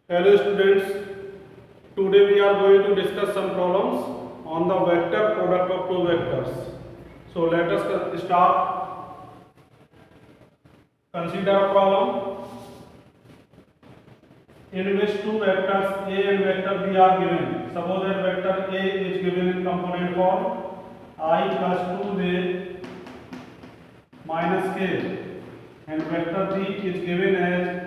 Hello students, today we are going to discuss some problems on the vector product of two vectors. So let us start. Consider a problem in which two vectors A and vector B are given. Suppose that vector A is given in component form I plus 2j minus k and vector B is given as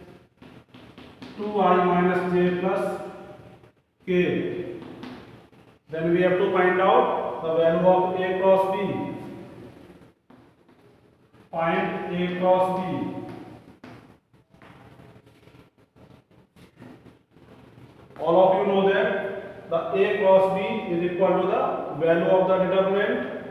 2I minus j plus k. Then we have to find out the value of A cross B. Find A cross B. All of you know that the A cross B is equal to the value of the determinant.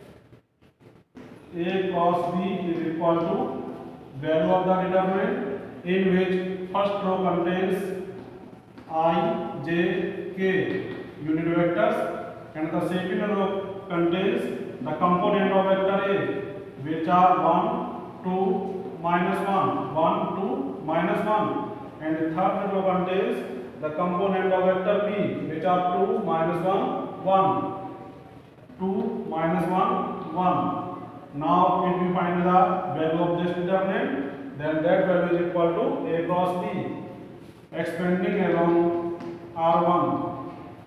A cross B is equal to value of the determinant in which first row contains I, J, K unit vectors and the second row contains the component of vector A which are 1, 2, minus 1, 1, 2, minus 1 and the third row contains the component of vector B which are 2, minus 1, 1, 2, minus 1, 1. Now if we find the value of this determinant, then that value is equal to A cross B expanding along R1.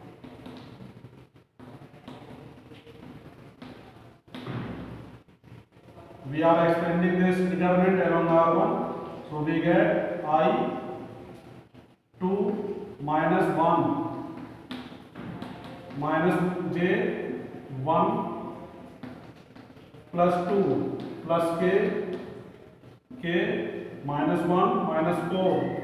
We are expanding this determinant along R1, so we get I 2 minus 1 minus j 1 plus 2 plus k minus 1 minus 4.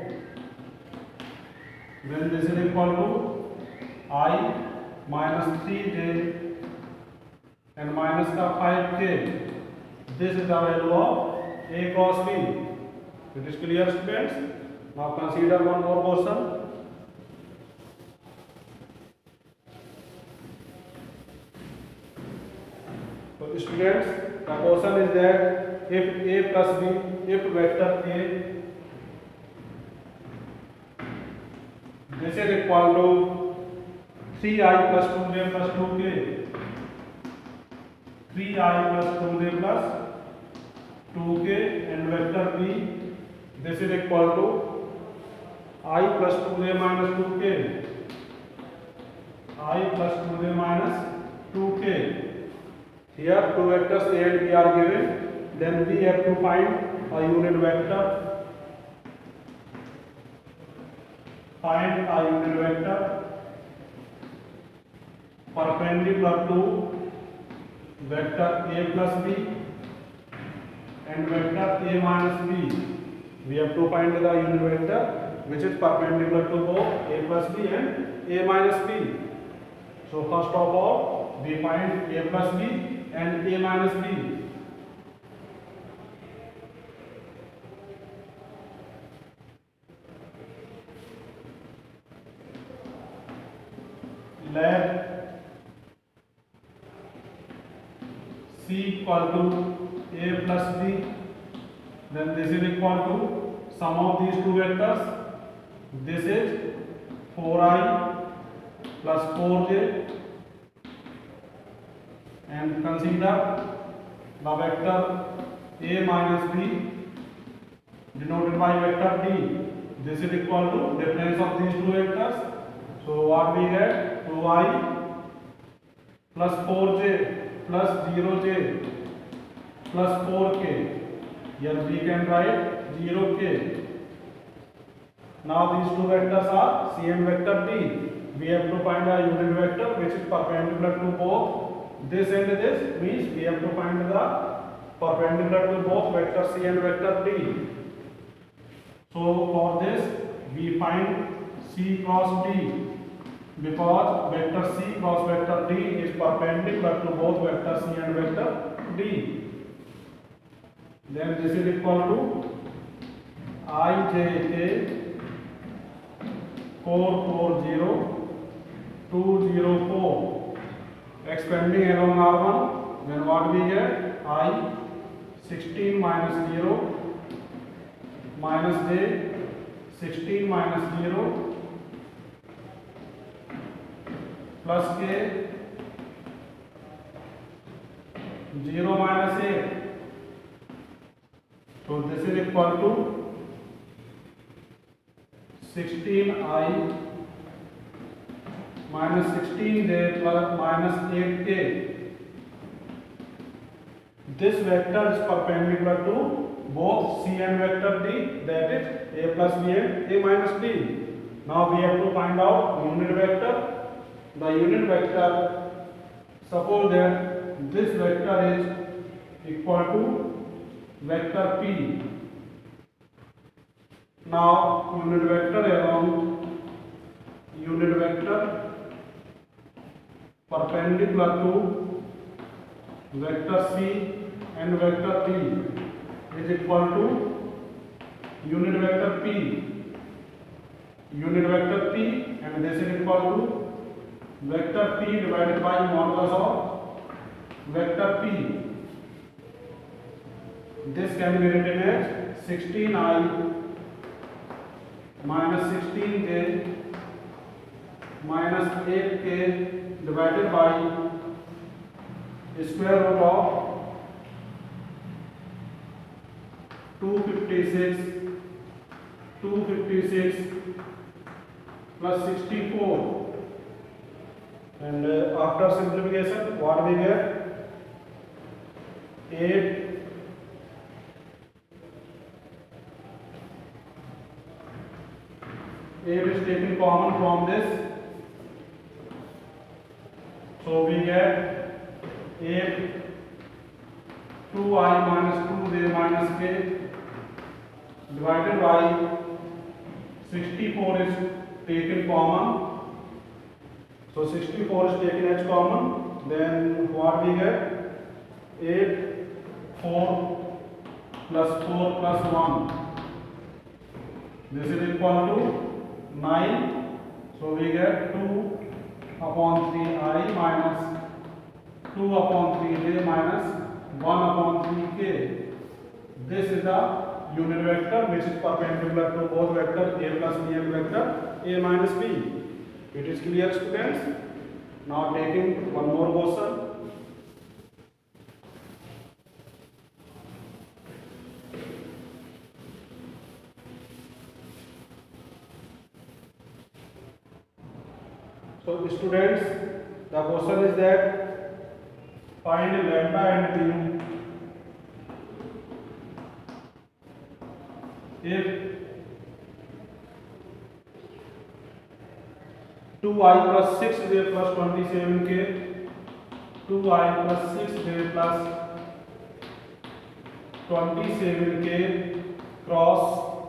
Then this is equal to I minus 3j and minus the 5k. This is the value of A cross B. It is clear, students? Now consider one more portion. So students, the question is that if A plus B, if vector A, this is equal to 3I plus 2j plus 2k, 3I plus 2j plus 2k and vector B, this is equal to I plus 2j minus 2k, I plus 2j minus 2k. Here two vectors A and B are given, then we have to find a unit vector. Find a unit vector perpendicular to vector A plus B and vector A minus B. We have to find the unit vector which is perpendicular to both A plus B and A minus B. So first of all, we find A plus B and A minus B. Let C equal to A plus B, then this is equal to sum of these two vectors. This is 4I plus 4j and consider the vector A minus B denoted by vector D. This is equal to difference of these two vectors. So what we get? 2I plus 4j plus 0j plus 4k. Here we can write 0k. Now these two vectors are C and vector D. We have to find a unit vector which is perpendicular to both this and this, means we have to find the perpendicular to both vector C and vector D. So for this we find C cross D because vector C cross vector D is perpendicular to both vector C and vector D. Then this is equal to IJK 440 204 expanding along R1, then what we get? I 16 minus 0 minus j 16 minus 0 plus k 0 minus 8. So this is equal to 16i minus 16j plus minus 8k. This vector is perpendicular to both C and vector D, that is a plus b and a minus b. Now we have to find out unit vector. The unit vector, suppose that this vector is equal to vector p. Now unit vector along unit vector perpendicular to vector c and vector p is equal to unit vector p. Unit vector p, and this is equal to vector p divided by modulus of vector p. This can be written as 16i minus 16j minus 8k divided by square root of 256 plus 64, and after simplification what we get? 8 is taken common from this, so we get 8 2i minus 2j minus k divided by 64 is taken common, so 64 is taken as common, then what we get? 8 4 plus 4 plus 1, this is equal to 9, so we get 2 upon 3i minus 2 upon 3j minus 1 upon 3k. This is the unit vector which is perpendicular to both vector a plus b and vector a minus b. It is clear, students? Now taking one more question. So students, the question is that find lambda and mu if 2i plus 6j plus 27k 2i plus 6j plus 27k cross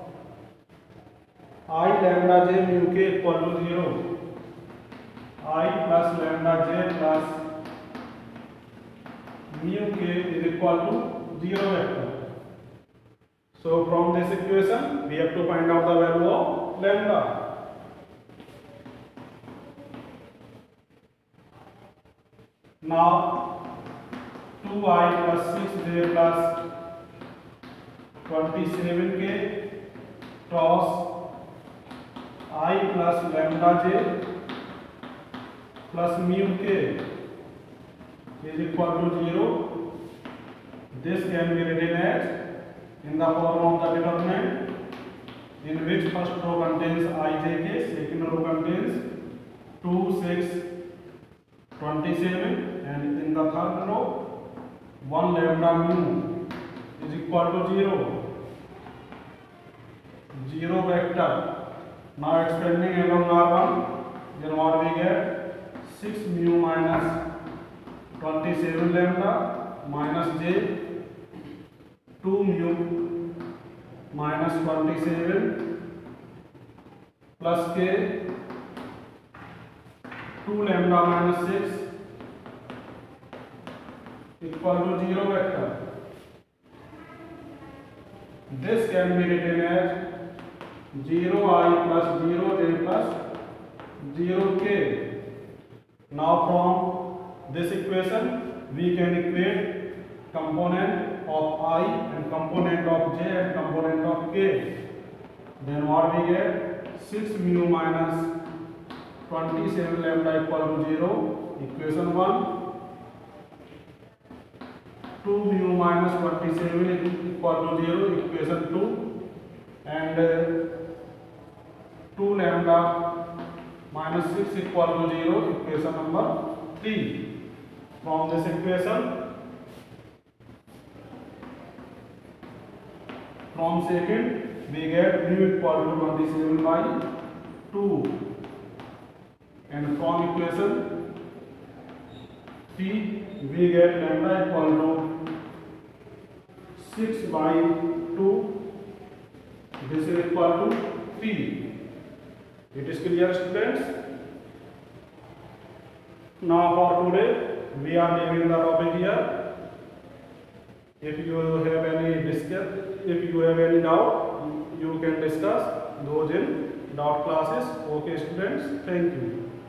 I lambda j mu k equal to 0. I plus lambda j plus mu k is equal to 0 vector. So from this equation we have to find out the value of lambda. Now 2i plus 6j plus 27k cross I plus lambda j plus mu k is equal to 0. This can be written as in the form of the determinant, in which first row contains ijk, second row contains 2, 6, 27, and in the third row 1 lambda mu is equal to 0. 0 vector. Now expanding along R1, then what we get? 6 mu minus 27 lambda minus j 2 mu minus 27 plus k 2 lambda minus 6 equal to 0 vector. This can be written as 0i plus 0j plus 0k. Now from this equation we can equate component of I and component of j and component of k. Then what we get? 6 mu minus 27 lambda equal to 0. Equation 1. 2 mu minus 27 equal to 0. Equation 2. And 2 lambda minus 6 equal to 0. Equation number 3. From this equation, from second, we get mu equal to 27 by 2. And from equation 3, we get lambda equal to 6 by 2. This is equal to 3. It is clear, students? Now for today, we are leaving the topic here. If you have any doubt, you can discuss those in doubt classes. Okay, students. Thank you.